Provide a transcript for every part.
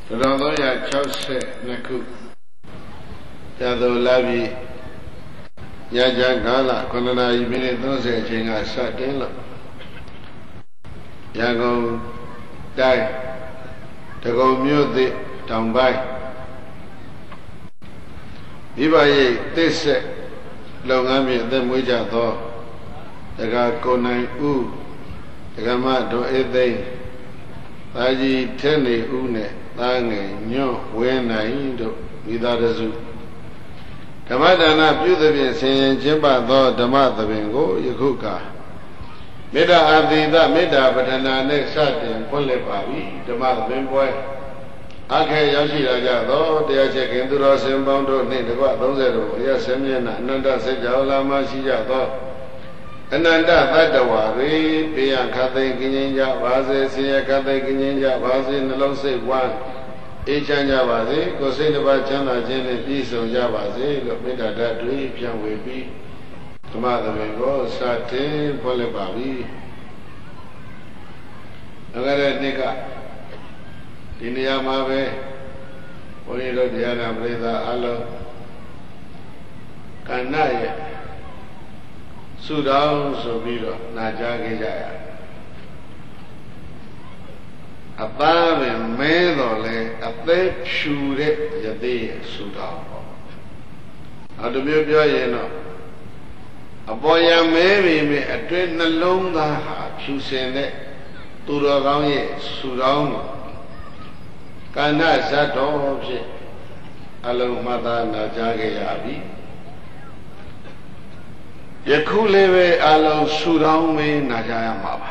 1360 ခုရသောလာပြီညချမ်းကာလ9 နာရီမိနစ် 30 အချိန်ကစတင်လို့ရန်ကုန်တိုင်းတကုံမြို့သစ်တောင်ပိုင်းမိဘရဲ့သစ်ဆက်လုပ်ငန်းဖြင့်အသက်မွေးကြသောတက္ကကိုနိုင်ဦးတက္ကမဒေါ်အေးသိန်းသာကြီးထဲနေဦးနဲ့သားငယ်ညွန့်ဝင်းနိုင်တို့မိသားစုဓမ္မဒါနပြုသဖြင့်ဆင်ရင်ကျင်းပသောဓမ္မသဘင်ကိုယခုကမေတ္တာအာသီသမေတ္တာပဋ္ဌာနာနဲ့စတင်ဖွင့်လှစ်ပါပြီဓမ္မသဘင်ပွဲအခက်ရောက်ရှိလာကြသောတရားချက်ခင်သူတော်စင်ပေါင်းတို့နှင့်တကွ30တို့အရဆင်းမျက်နှာအနန္တစကြာလာမှရှိကြသောအနန္တသတ္တဝါတွေဘေးရန်ခတ်သိမ်းကင်းခြင်းကြပါစေဆင်းရဲခတ်သိမ်းကင်းခြင်းကြပါစေနှလုံးစိတ်ဝမ်းအေးချမ်းကြပါစေကိုယ်စိတ်တစ်ပါးချမ်းသာခြင်းနဲ့ပြည့်စုံကြပါစေလို့မေတ္တာဓာတ်တွေပြန်ဝေပြီးဓမ္မသဘင်ကိုစတင်ဖွင့်လှစ်ပါပြီ။ဒါကြတဲ့နေ့ကဒီနေရာမှာပဲဘုန်းကြီးတို့တရားနာပရိသတ်အလုံးကဏ္ဍရဲ့ဆုတောင်းဆိုပြီးတော့နာကြားခဲ့ကြရအသားပဲမဲတော်လဲအသက်ဖြူတဲ့ယသိရဲ့ဆုတောင်းပေါ့။နောက်တစ်မျိုးပြောရင်တော့အပေါ်ရမဲပြီမဲ့အတွင်းနှလုံးသားဟာဖြူစင်တဲ့သူတော်ကောင်းရဲ့ဆုတောင်းကိုကဏ္ဍဇတ်တော်ဖြင့်အလုံးမှတ်သားနာကြားခဲ့ရပြီယခုလည်းပဲအလုံးဆုတောင်းမင်းနာကြားရမှာပါ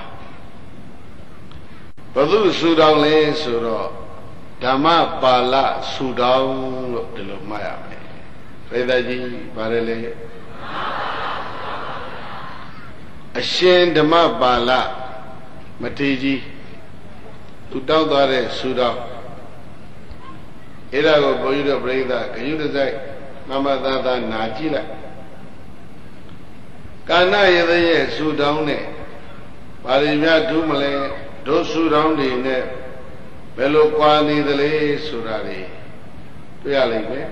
ဘုသူဆုတောင်းလဲဆိုတော့ဓမ္မပါဠဆုတောင်းလို့ဒီလိုမှတ်ရမယ်ပရိသတ်ကြီးဗါတယ်လေအရှင်ဓမ္မပါဠမထေရကြီးသူတောင်းသွားတဲ့ဆုတောင်းအဲ့ဒါကိုဘုန်းကြီးတို့ပြိဿဂယုတစိုက်မမသာသာနာကြည့်လိုက်ကာဏရသရဲ့ဆူတောင်းနဲ့ပါဠိများဒုမလဲဒုဆူတောင်းတွေနဲ့ဘယ်လိုကွာနေသလဲဆိုတာတွေတွေ့ရလိမ့်မယ်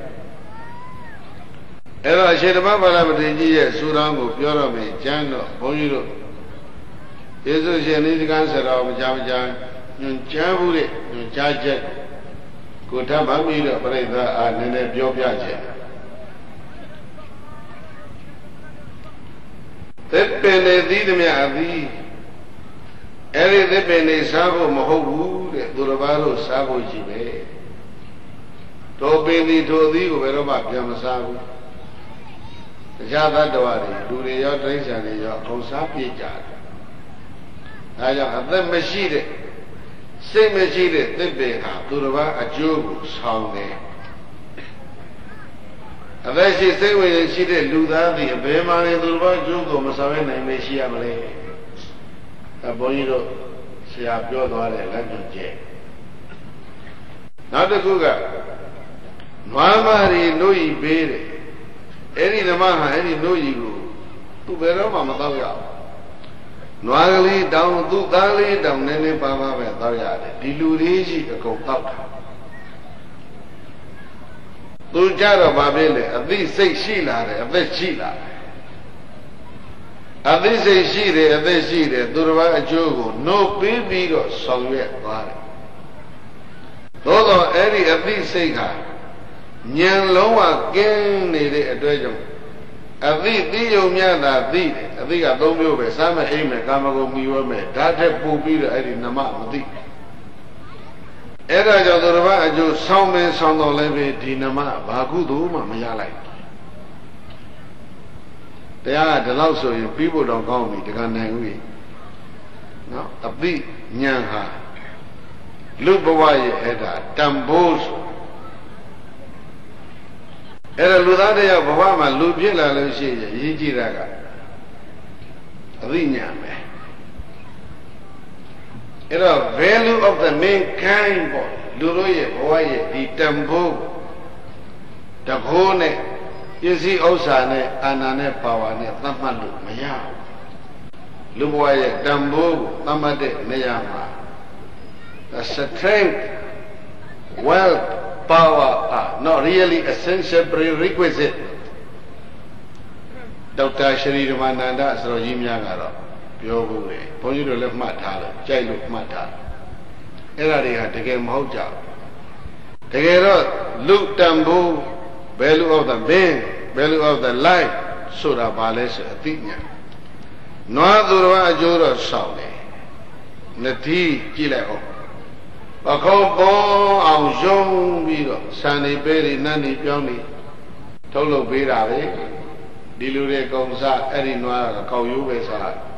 အဲ့တော့အရှင်ဓမ္မပါဠမထေရကြီးရဲ့ဆူတောင်းကိုပြောတော့မယ်ကျမ်းတော့ဘုန်းကြီးတို့ယေရှုရှင်နိဒကံဆရာမကြာညွန်ကြားဘူးတဲ့ညွန်ကြားချက်ကိုထပ်မှပြီးတော့ပြိဿအားနည်းနည်းပြောပြခြင်းသစ်ပင်နေသီးသည်မြအသည်အဲ့ဒီသစ်ပင်နေစားဖို့မဟုတ်ဘူးတဲ့သူတစ်ပါးတို့စားဖို့ရှိပဲတို့ပင်ဒီတို့သီးကိုဘယ်တော့မှပြန်မစားဘူးတရားသတ္တဝါတွေလူတွေရောတိရစ္ဆာန်တွေရောအကုန်စားပြစ်ကြတယ်ဒါကြောင့်အသက်မရှိတဲ့စိတ်မရှိတဲ့သစ်ပင်ဟာသူတစ်ပါးအကျိုးကိုဆောင်တယ်အသက်ရှိစိတ်ဝင်ရှိတဲ့လူသားသည်အဘယ်မှလည်းသူတစ်ပါးအကျိုးကိုမဆောင်နိုင်မေရှိရမလဲဒါဘုန်းကြီးတို့ဆရာပြောသွားတဲ့လက်ညှိုးချက်နောက်တစ်ခုကနွားမရီနှုတ်ဤပေးတယ်အဲ့ဒီဓမ္မဟာအဲ့ဒီနှုတ်ဤကိုသူဘယ်တော့မှမတော့ရဘူးနွားကလေးတောင်သူ့သားလေးတောင်နည်းနည်းပါးပါးပဲတောက်ရတယ်ဒီလူလေးရှိအကုန်တောက်တာသူကြတော့ဘာဖြစ်လဲအသိစိတ်ရှိလာတယ်အသက်ရှိလာတယ်အသိစိတ်ရှိတယ်အသက်ရှိတယ်သူတစ်ပါးအကျိုးကိုနှုတ်ပြီးပြီးတော့ဆောင်ရွက်သွားတယ်သို့တော့အဲ့ဒီအသိစိတ်ဟာဉာဏ်လုံးဝကင်းနေတဲ့အတွက်ကြောင့်အသိသိယုံများတာသိတယ်အသိက၃မျိုးပဲစားမအိမ်မယ်ကာမဂုဏ်မီဝဲမယ်ဓာတ်ထက်ပို့ပြီးတော့အဲ့ဒီနမမသိအဲ့ဒါကြောင့်သူတစ်ပါးအကျိုးဆောင်းမင်းဆောင်းတော်လည်းပဲဒီနမဘာကုသိုလ်မှမရလိုက်တရားကဒီလောက်ဆိုရင်ပြီးဖို့တော့ကောင်းပြီတခါနိုင်ဦးကြီးနော်အသိဉာဏ်ဟာလူဘဝရဲ့အဲ့ဒါတန်ဖိုးဆိုအဲ့ဒါလူသားတယောက်ဘဝမှာလူဖြစ်လာလို့ရှိရင်ရည်ကြည်တာကအသိဉာဏ်ပဲအဲ့တော့ value of the mankind ပေါ့လူတို့ရဲ့ဘဝရဲ့ဒီတန်ဖိုးတခိုးနဲ့ပစ္စည်းဥစ္စာနဲ့အာဏာနဲ့ပါဝါနဲ့သတ်မှတ်လို့မရဘူးလူဘဝရဲ့တန်ဖိုးကိုသတ်မှတ်တဲ့နေရာမှာ the strength wealth, power are not really essential prerequisite. Dr. Shri Ramananda Sarojimyangaro, Pyogu, Ponyu left Matala, Jailu Mata. Eradi had to get him hoja. The Gero, look tambu, value of the man, value of the life, Sura Bales Athena. No other Jura Saudi. Nati Kileo. A couple of young people, Sunny Berry, Nani Pioni, Tolo Birare, Dilure Gonza, Erinoa, Kauyubesa.